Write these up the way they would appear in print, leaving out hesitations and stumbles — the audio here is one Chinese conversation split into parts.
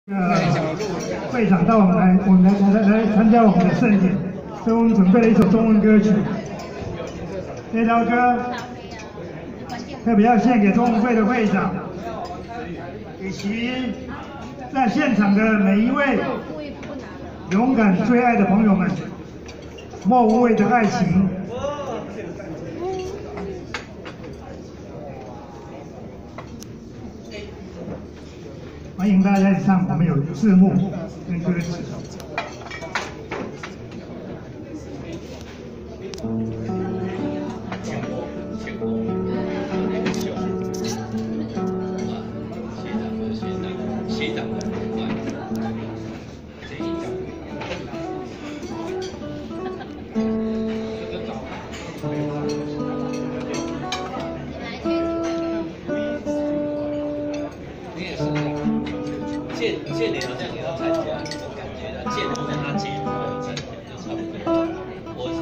会长到我们来参加我们的盛典，所以我们准备了一首中文歌曲。这条歌特别要献给中文会的会长，以及在现场的每一位勇敢追爱的朋友们。莫无畏的爱情。 欢迎大家一起唱，我们有字幕跟歌词。 学长的你也是这样。 建联好像也要参加，我感觉到建联跟他姐夫有参加，就差不多。我。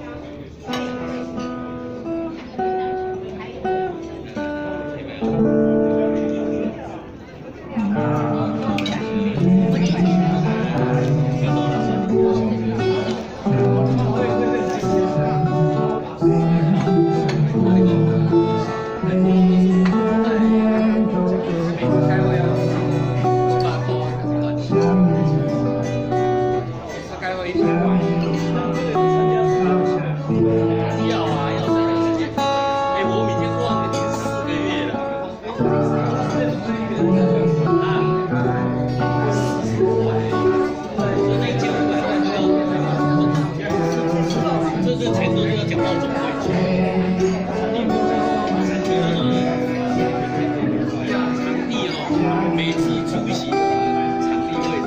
每次出席场地会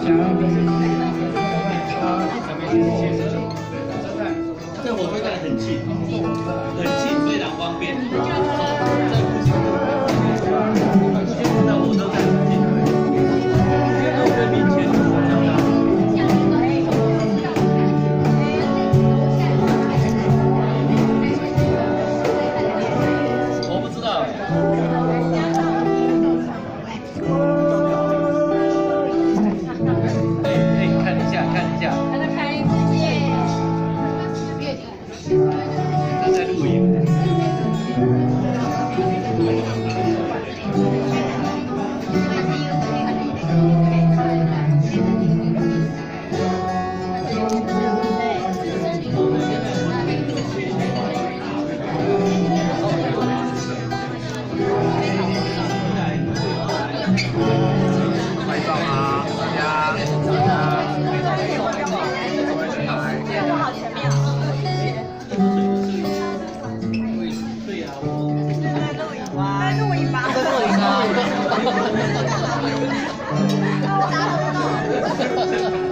这火车站很近，很近，非常方便。在附近，那火车站很近，跟民前我不知道。 他在录影。拍照啊，大家。在录影啊！